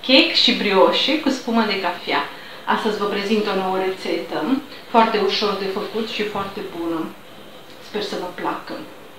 cake și brioșe cu spumă de cafea. Astăzi vă prezint o nouă rețetă, foarte ușor de făcut și foarte bună. Sper să vă placă.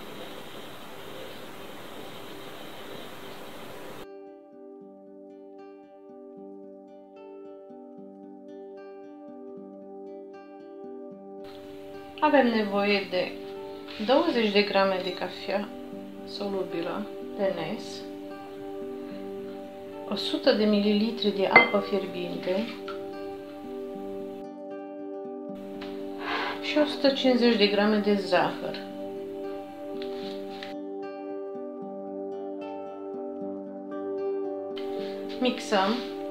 Avem nevoie de 20 de grame de cafea solubilă de Ness, 100 de ml de apă fierbinte și 150 de grame de zahăr. Mixăm.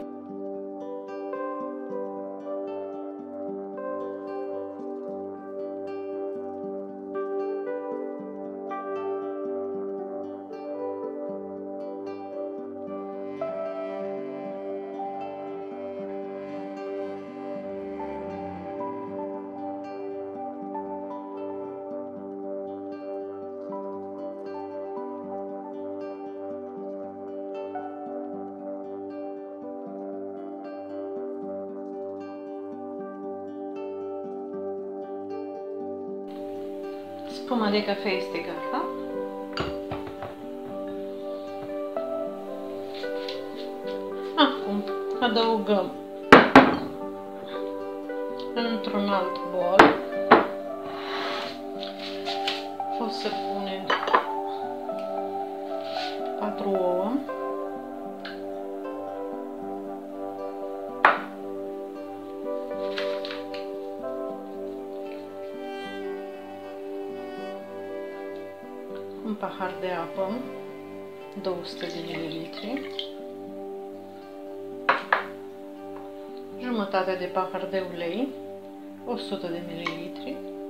Spuma de cafea este gata. Acum adăugăm într-un alt bol. O să punem 4 ouă. Un pahar de apă, 200 de ml, jumătate de pahar de ulei, 100 de ml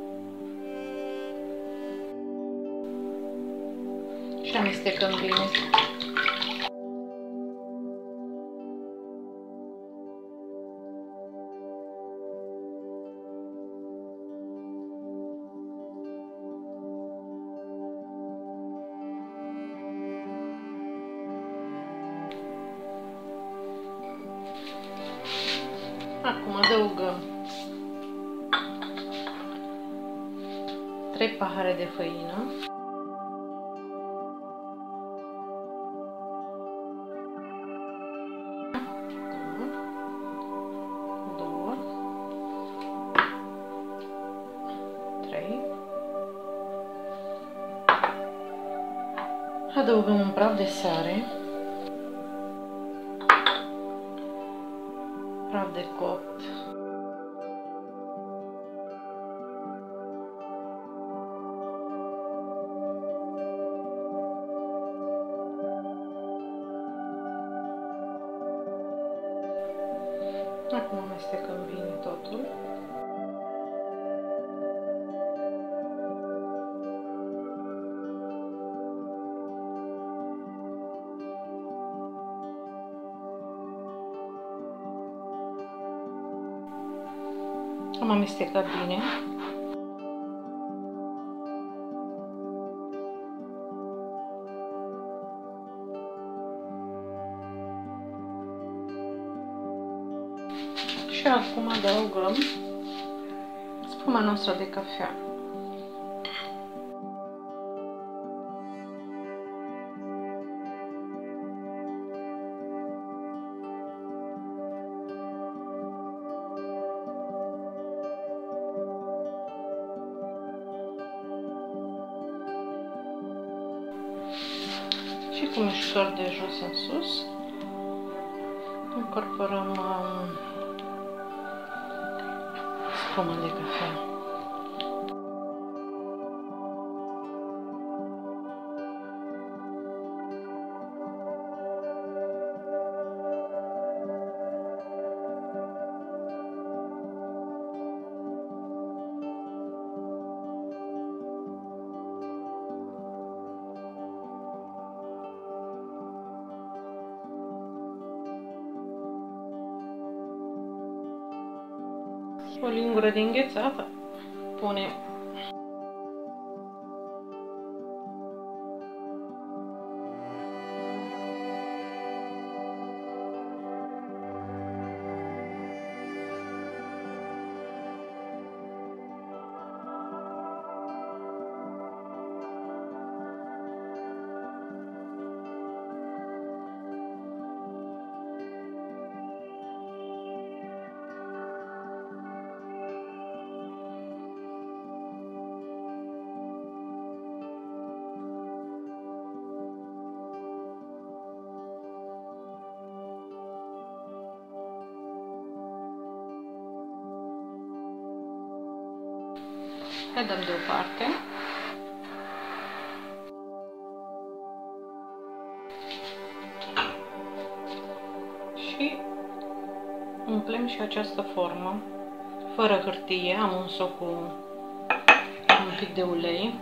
și amestecăm bine. Acum adăugăm 3 pahare de făină, două, 3, adăugăm un praf de sare, praf de copt, acum amestecăm bine totul. Am amestecat bine. Și acum adăugăm spuma noastră de cafea. Și cu mișcări de jos în sus incorporăm spuma de cafea. O lingură de înghețată punem Le dăm deoparte. Și umplem și această formă, fără hârtie, am uns-o cu un pic de ulei.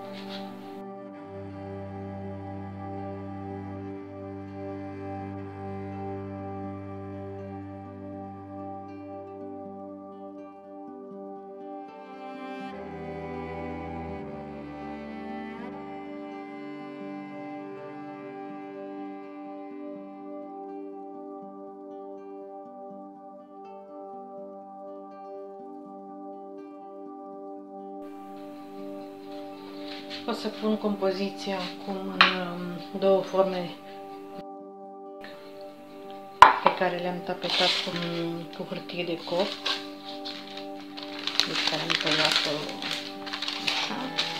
O să pun compoziția acum în două forme pe care le-am tapetat cu hârtie de copt, deci care am tăiat-o așa,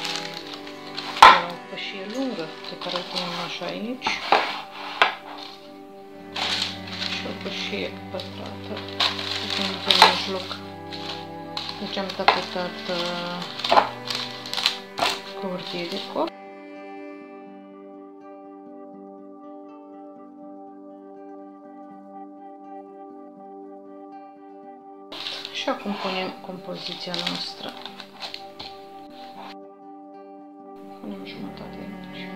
o pășie lungă pe care o punem așa aici și o pășie pătrată pe mijloc. Deci am tapetat cu hârtie de copt. Și acum punem compoziția noastră. Punem jumătate aici.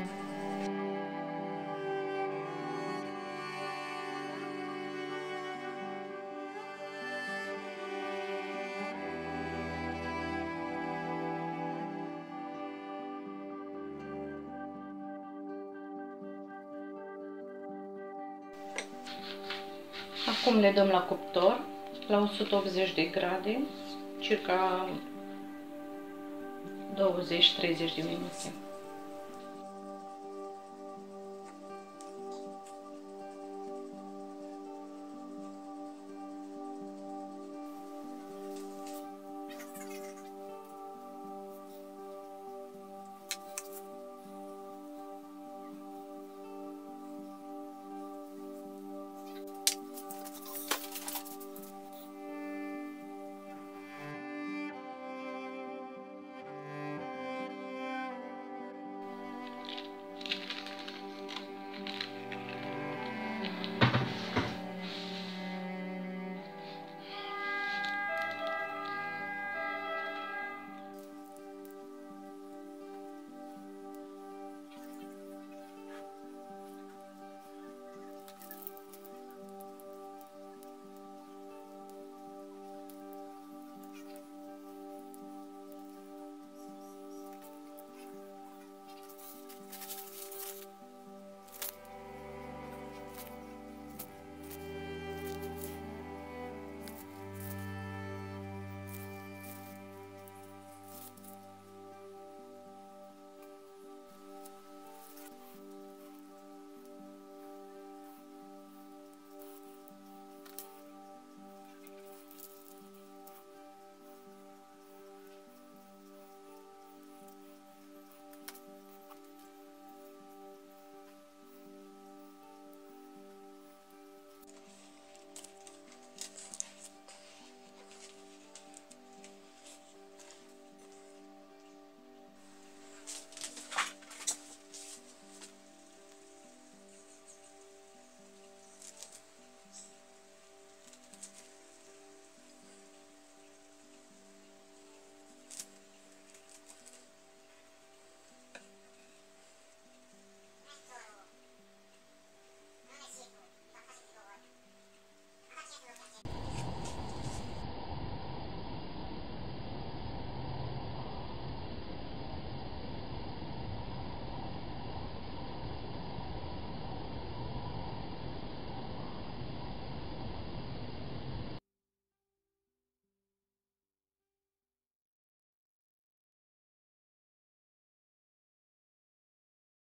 Acum le dăm la cuptor la 180 de grade, circa 20-30 de minute.